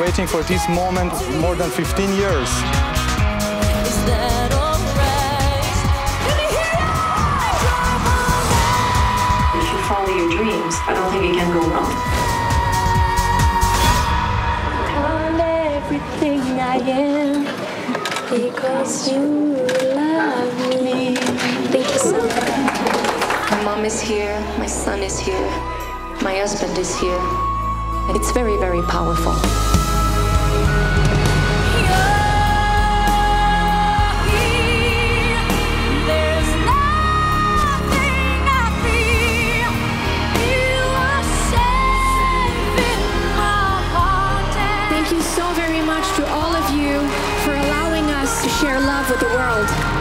waiting for this moment more than 15 years. Is that alright? Let me hear it! If you follow your dreams, I don't think it can go wrong. I'm everything I am because you love me. Thank you so much. My mom is here, my son is here, my husband is here. It's very, very powerful. Thank you so very much to all of you for allowing us to share love with the world.